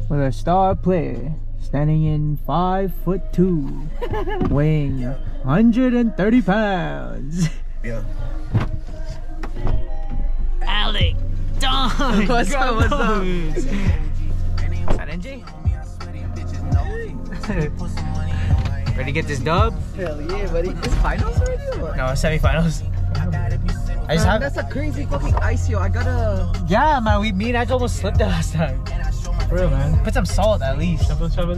with a star player standing in 5'2", weighing 130 pounds. Yeah. Alec Don. What's up? What's up? Is that NJ? Ready to get this dub? Hell yeah, buddy. It's finals already or what? No, semifinals. I just have. That's a crazy fucking ice, yo. I gotta. Yeah, man. Me and I almost slipped the last time. For real, man. Put some salt at least. I haven't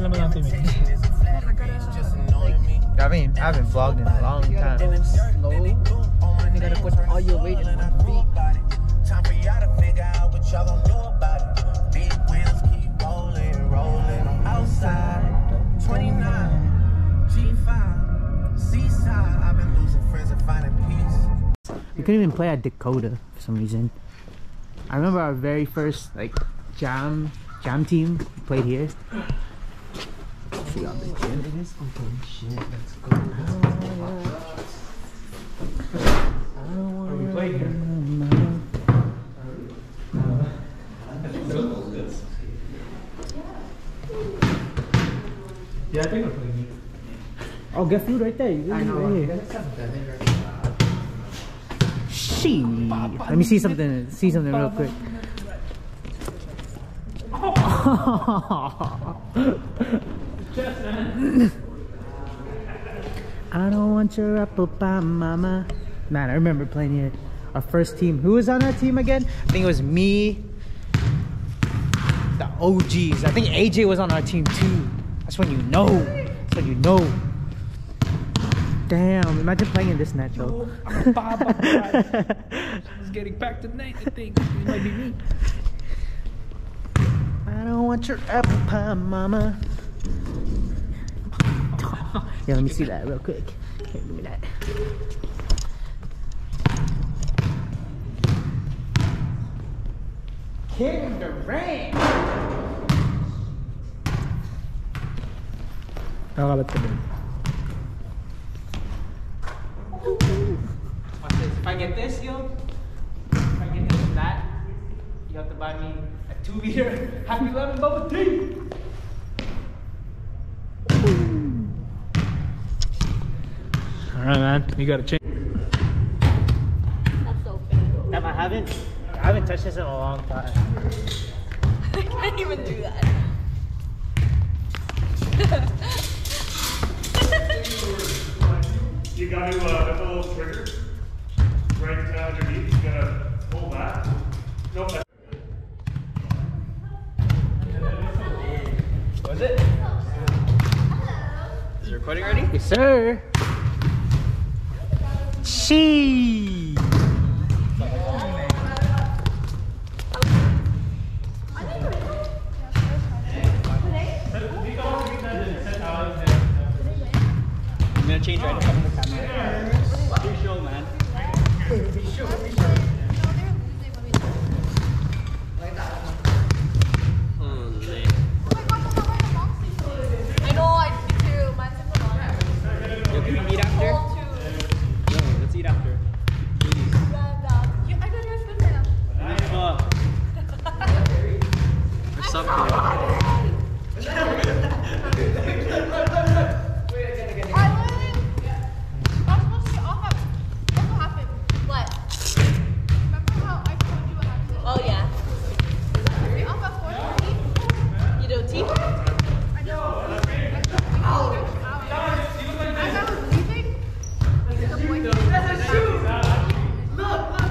vlogged in a long time. Go slow. You gotta put all your weight in one feet. Time for y'all to figure out what y'all gonna do about it. Big wheels keep rolling, rolling. I'm outside. 29, G5, seaside. I've been losing friends and finding peace. We couldn't even play at Dakota for some reason. I remember our very first like jam team played here. See all the gym. It is open. Shit, let's go. Are we playing here? Yeah, I think we're playing here. Oh, get food right there. I know. Right here. She. Let me see something. See something real quick. I don't want your apple pie, mama. Man, I remember playing here. Our first team. Who was on our team again? I think it was me. The OGs. I think AJ was on our team too. That's when you know. That's when you know. Damn, imagine playing in this natural. I'm Bob. I was getting back to night, I think. It might be me. I don't want your apple pie, mama. Yeah, let me see that real quick. Here, give me that. Kevin Durant. Watch this. If I get this, yo, if I get this and that, you have to buy me a 2-liter Happy Lemon bubble tea. Alright, man. You gotta change. That's so bad. I haven't touched this in a long time. I can't even do that. You got to, that's a little trigger right underneath. You gotta pull that. Nope. Was it? Is it recording already? Yes, sir. She. I'm gonna change right now. Free show, man. Free show. Holy. I know, I do too. Mine's in the water. Yo, can we meet after? No, let's eat after. Please. I got yours with him. What's up, I man? was supposed to get off at... What happened? What? Remember how I told you what happened? Oh, yeah. Get off at 4:30? You do tea? I know. As I was leaving, the boy came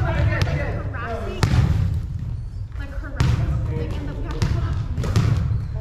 harassing, like, and then we have to put up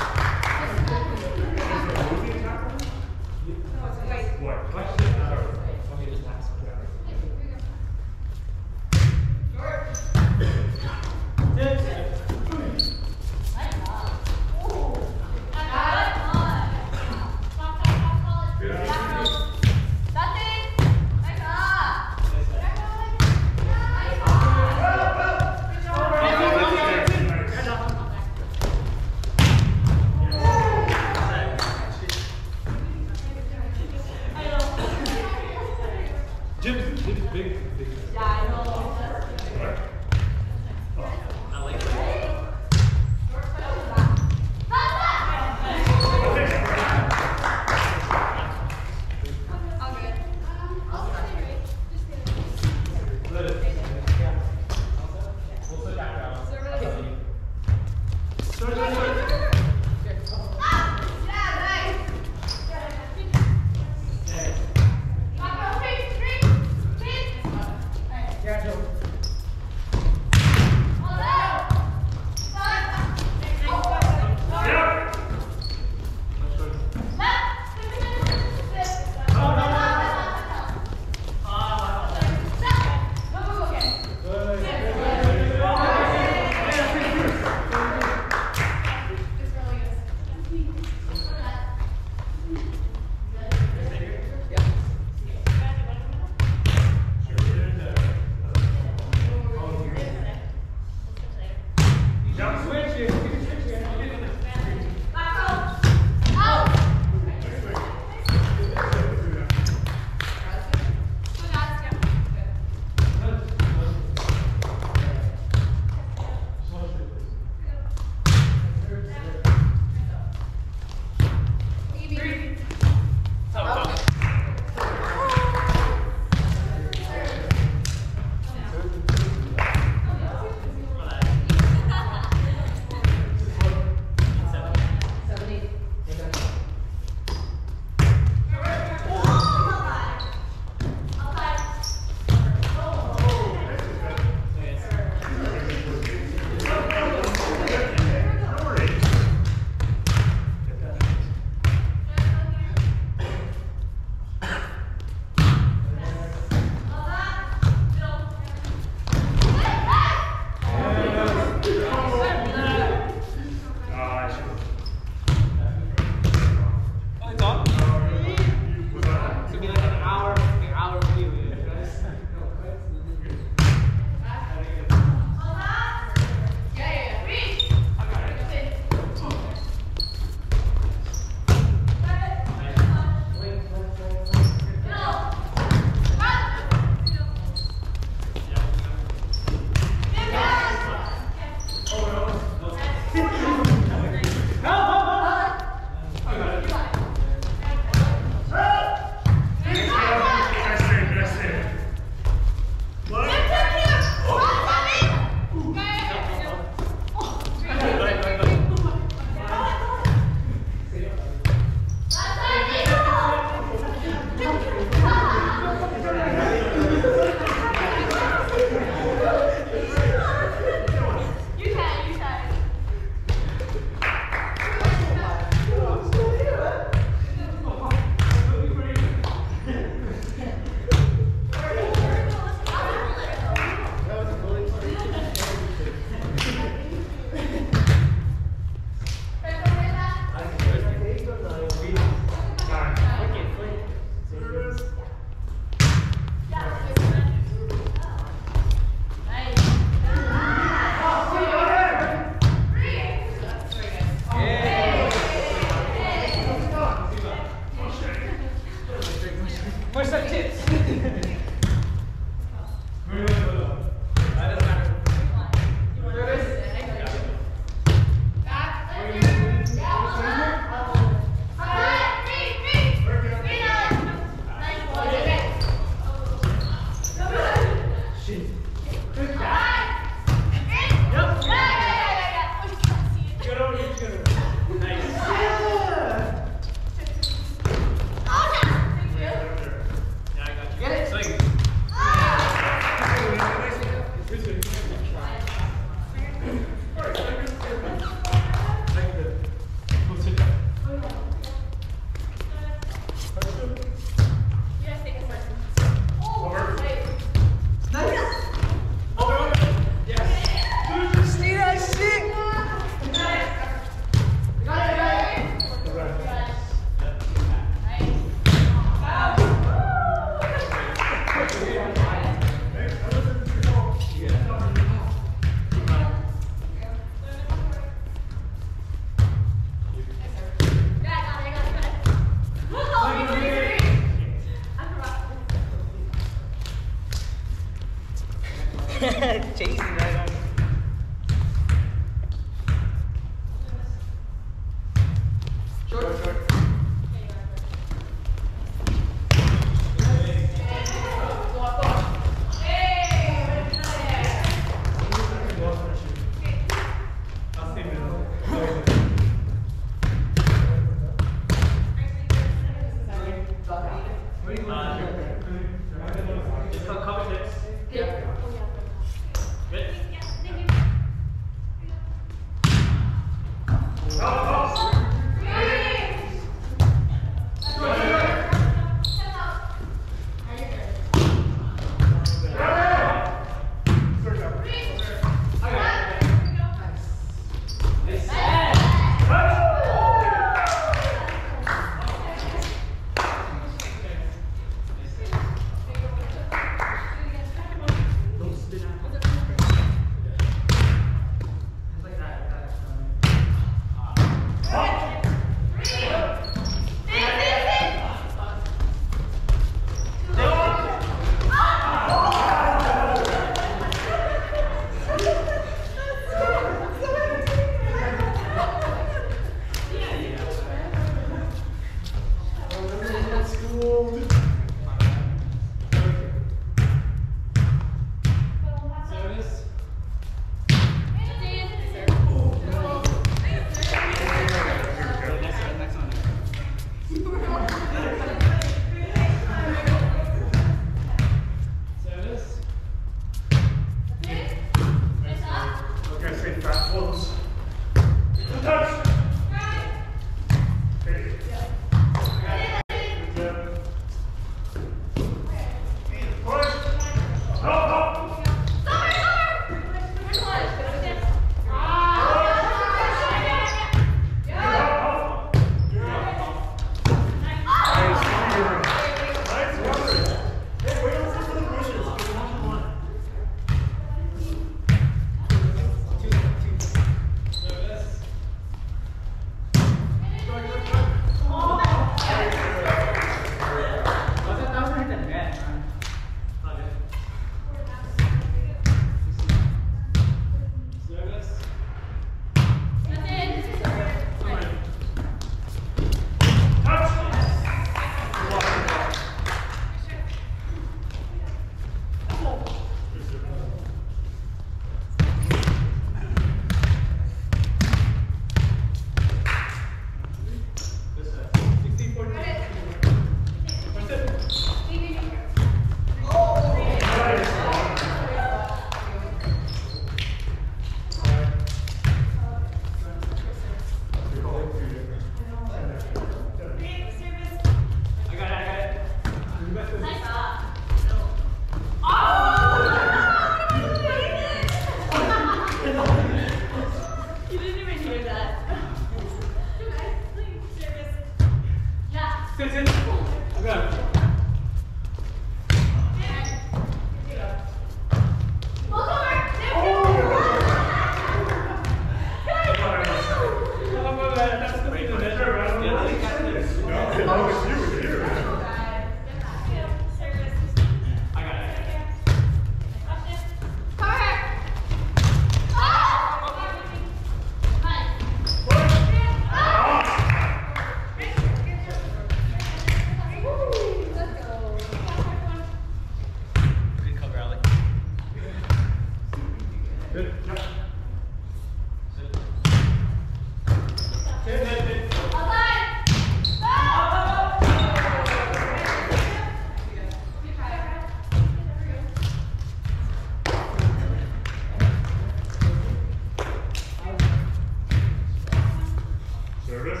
Service.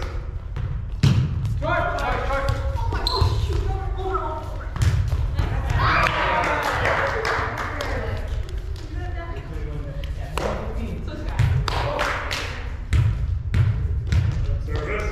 Service.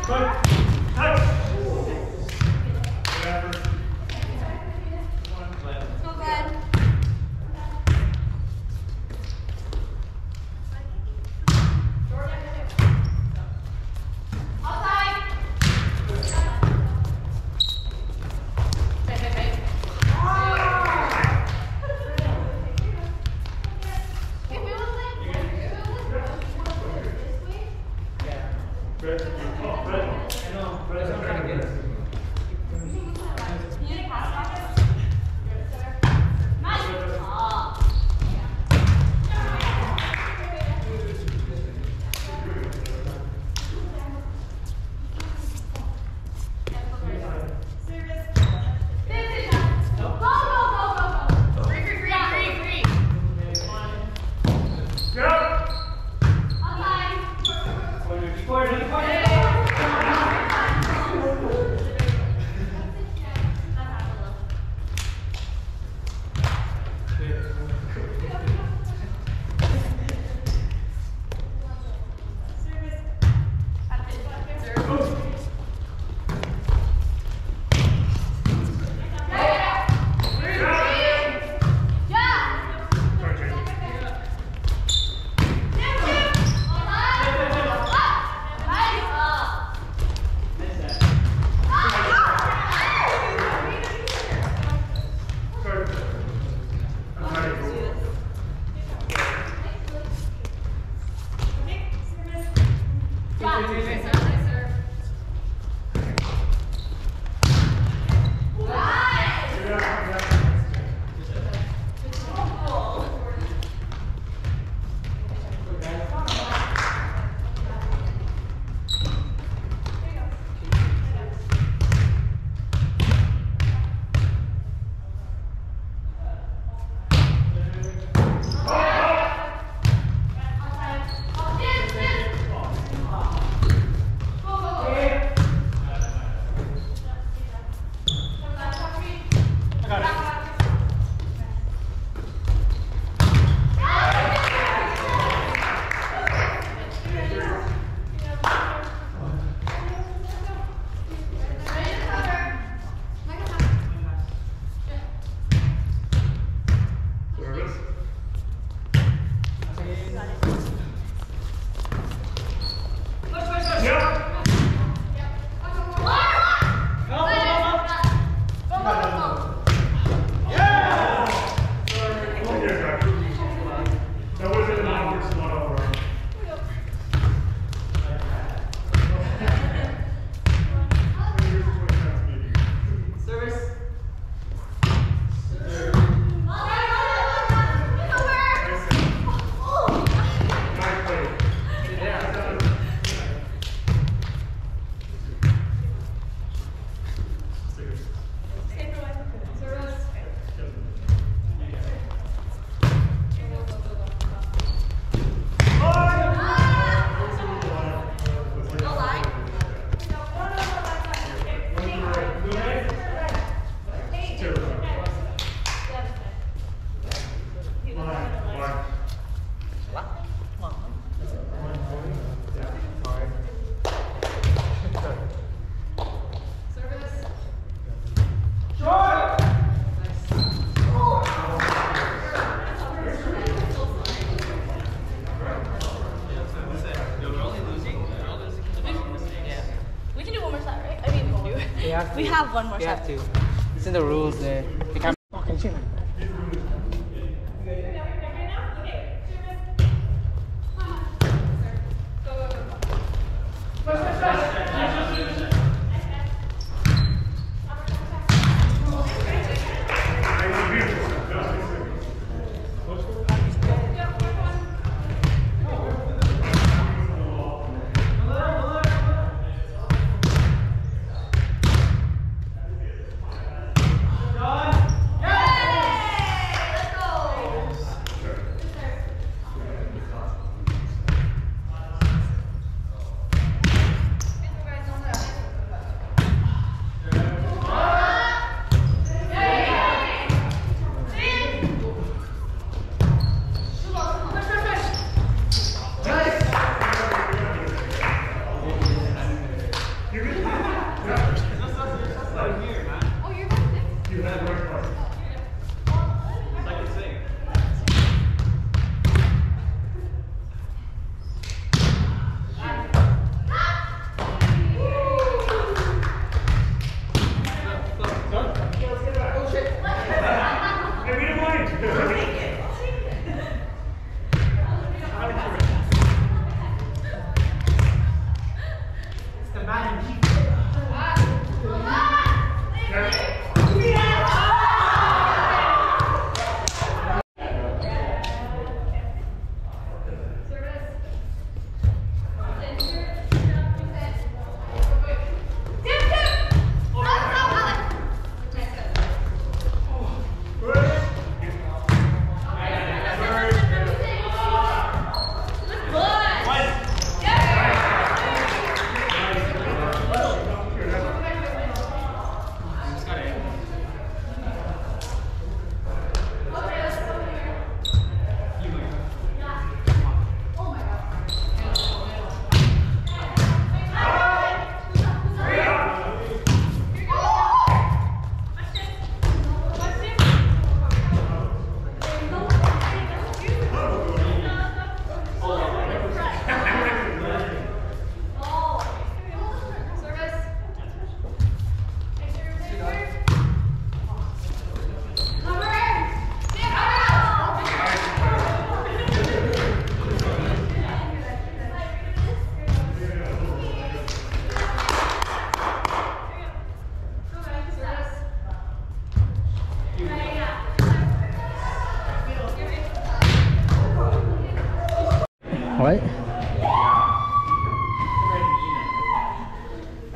We have one more We set. have to. It's in the rules there. We can't fucking shit.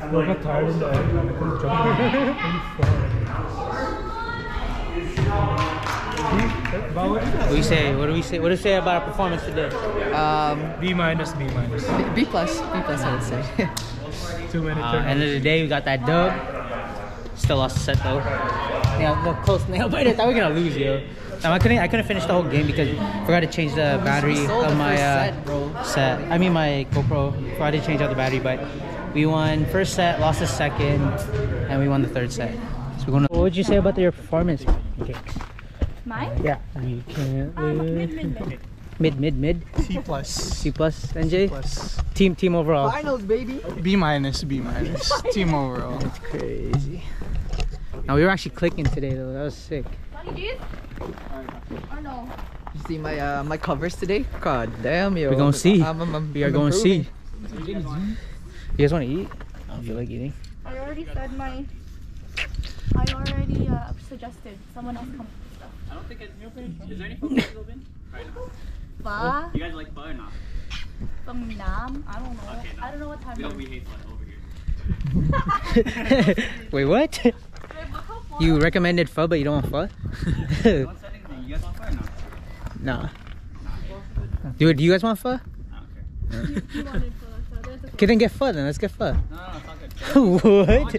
I got tired in the end and I couldn't jump. What do you say? What do we say? What do you say about our performance today? B minus, B minus. B plus, I would say. 2 minutes. End of the day, we got that dub. Still lost the set though. Yeah, the close nail biter. I thought we were gonna lose, yo. I couldn't finish the whole game because I forgot to change the battery of my set. I mean my GoPro. Forgot to change out the battery, but we won first set, lost the second, and we won the third set. So we're gonna. What would you say about your performance? Okay. Mine? Yeah. We can't live. Mid. C plus. C plus. NJ. Plus. Team overall. Finals, baby. B minus. Team overall. That's crazy. Now we were actually clicking today though. That was sick. Johnny G's? Or no? You see my my covers today? God damn, yo. We're gonna see. We are I'm going to see. improving. You guys want to eat? I don't feel like eating. I already said my. I already suggested someone else come with stuff. I don't think is there any pho places open right now? Pho? You guys like pho or not? From Nam? I don't know. Okay, no. I don't know what time We hate pho over here. Wait, what? You recommended pho, but you don't want pho? No one said anything. You guys want pho or not? Nah. Dude, do you guys want pho? I don't care. You wanted pho, so that's okay. Okay, then get pho then. Let's get pho. No, it's not good. What?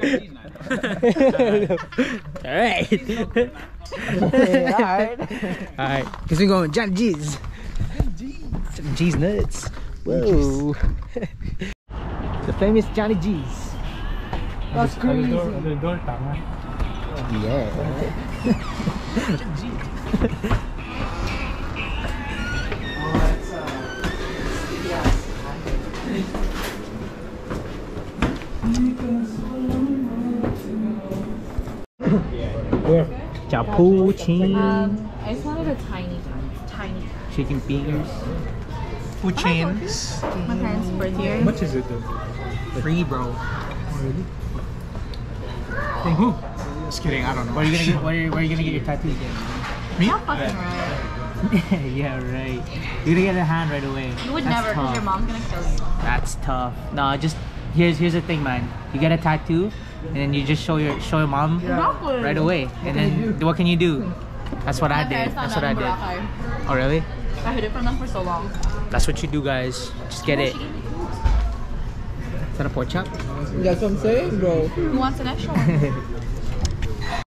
Alright. Alright. Alright. Because we're going Johnny G's. Johnny G's nuts. Whoa. The famous Johnny G's. That's crazy. The door, tama. Yeah. Cappuccino. I just wanted a tiny. Chicken fingers. Puchins. My parents' birthday. How much is it though? Free, bro. From who? Just kidding. I don't know. Where are you gonna get your tattoos again? Me? Fucking right. Yeah, right. You're gonna get a hand right away. You would That's never, because tough. your mom's gonna kill you. That's tough. No, just here's the thing, man. You get a tattoo, and then you just show your mom Exactly. right away, and then what can you do? That's what I My did. parents That's found what I out did. in Boracay. Oh really? I hid it from them for so long. That's what you do, guys. Just get it. Is that a pork chop? That's what I'm saying, bro. Who wants an extra one?